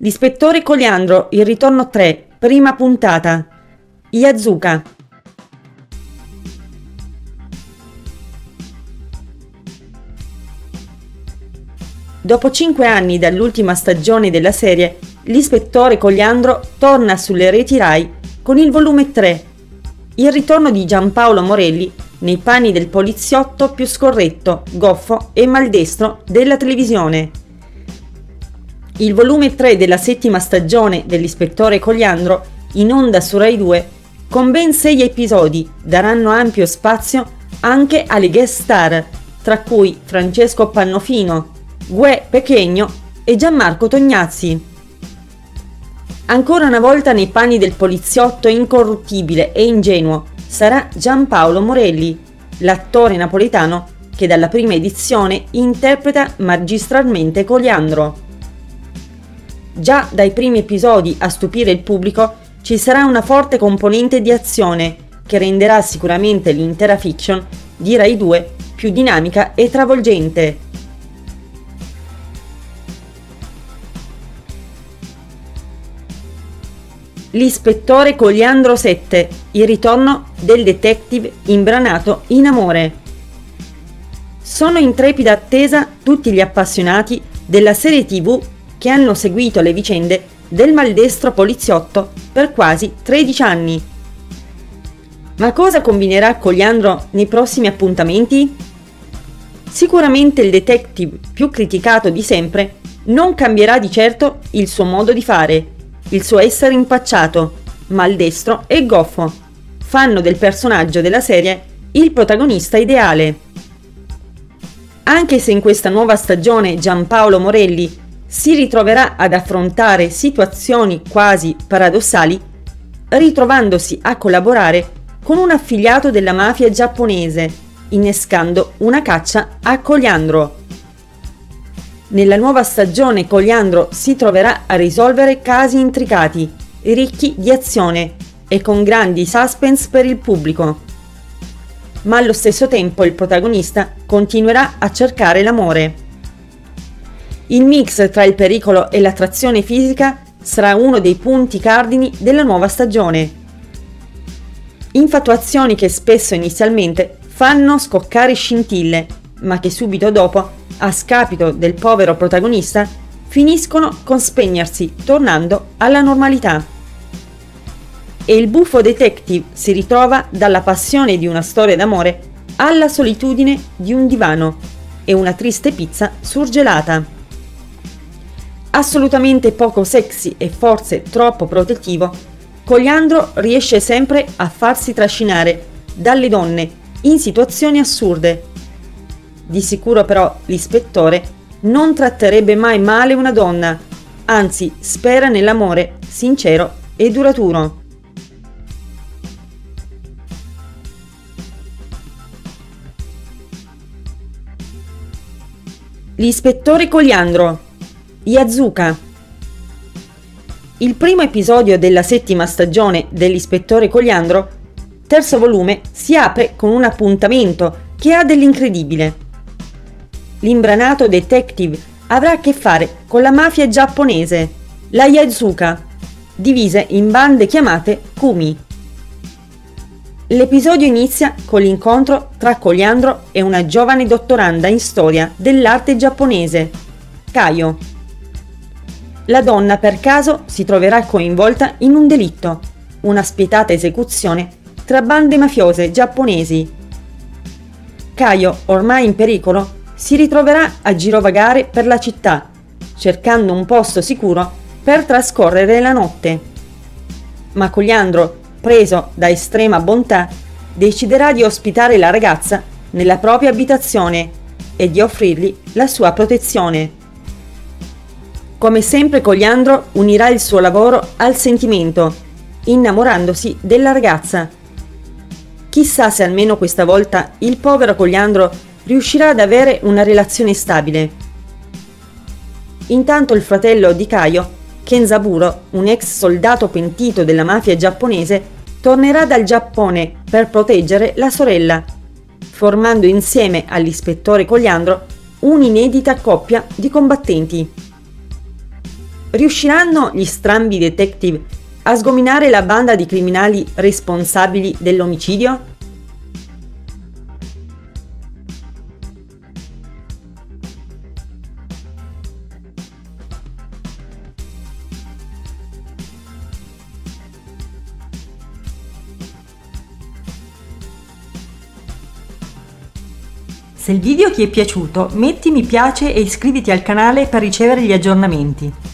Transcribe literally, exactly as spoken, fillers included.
L'ispettore Coliandro, il ritorno tre, prima puntata. Yazuka. Dopo cinque anni dall'ultima stagione della serie, l'ispettore Coliandro torna sulle reti Rai con il volume tre, il ritorno di Giampaolo Morelli nei panni del poliziotto più scorretto, goffo e maldestro della televisione. Il volume tre della settima stagione dell'ispettore Coliandro, in onda su Rai due, con ben sei episodi, daranno ampio spazio anche alle guest star, tra cui Francesco Pannofino, Gue Pechegno e Gianmarco Tognazzi. Ancora una volta nei panni del poliziotto incorruttibile e ingenuo sarà Giampaolo Morelli, l'attore napoletano che dalla prima edizione interpreta magistralmente Coliandro. Già dai primi episodi a stupire il pubblico ci sarà una forte componente di azione che renderà sicuramente l'intera fiction di Rai due più dinamica e travolgente. L'ispettore Coliandro sette, il ritorno del detective imbranato in amore. Sono in trepida attesa tutti gli appassionati della serie tivù che hanno seguito le vicende del maldestro poliziotto per quasi tredici anni. Ma cosa combinerà Coliandro nei prossimi appuntamenti? Sicuramente il detective più criticato di sempre non cambierà di certo il suo modo di fare, il suo essere impacciato, maldestro e goffo. Fanno del personaggio della serie il protagonista ideale. Anche se in questa nuova stagione Giampaolo Morelli si ritroverà ad affrontare situazioni quasi paradossali, ritrovandosi a collaborare con un affiliato della mafia giapponese, innescando una caccia a Coliandro. Nella nuova stagione Coliandro si troverà a risolvere casi intricati, ricchi di azione e con grandi suspense per il pubblico. Ma allo stesso tempo il protagonista continuerà a cercare l'amore. Il mix tra il pericolo e l'attrazione fisica sarà uno dei punti cardini della nuova stagione. Infatuazioni che spesso inizialmente fanno scoccare scintille, ma che subito dopo, a scapito del povero protagonista, finiscono con spegnersi, tornando alla normalità. E il buffo detective si ritrova dalla passione di una storia d'amore alla solitudine di un divano e una triste pizza surgelata. Assolutamente poco sexy e forse troppo protettivo, Coliandro riesce sempre a farsi trascinare dalle donne in situazioni assurde. Di sicuro però l'ispettore non tratterebbe mai male una donna, anzi spera nell'amore sincero e duraturo. L'ispettore Coliandro, Yazuka. Il primo episodio della settima stagione dell'ispettore Coliandro, terzo volume, si apre con un appuntamento che ha dell'incredibile. L'imbranato detective avrà a che fare con la mafia giapponese, la Yazuka, divise in bande chiamate Kumi. L'episodio inizia con l'incontro tra Coliandro e una giovane dottoranda in storia dell'arte giapponese, Kayo. La donna per caso si troverà coinvolta in un delitto, una spietata esecuzione tra bande mafiose giapponesi. Kayo, ormai in pericolo, si ritroverà a girovagare per la città, cercando un posto sicuro per trascorrere la notte. Ma Coliandro, preso da estrema bontà, deciderà di ospitare la ragazza nella propria abitazione e di offrirgli la sua protezione. Come sempre Coliandro unirà il suo lavoro al sentimento, innamorandosi della ragazza. Chissà se almeno questa volta il povero Coliandro riuscirà ad avere una relazione stabile. Intanto il fratello di Kayo, Kenzaburo, un ex soldato pentito della mafia giapponese, tornerà dal Giappone per proteggere la sorella, formando insieme all'ispettore Coliandro un'inedita coppia di combattenti. Riusciranno gli strambi detective a sgominare la banda di criminali responsabili dell'omicidio? Se il video ti è piaciuto, metti mi piace e iscriviti al canale per ricevere gli aggiornamenti.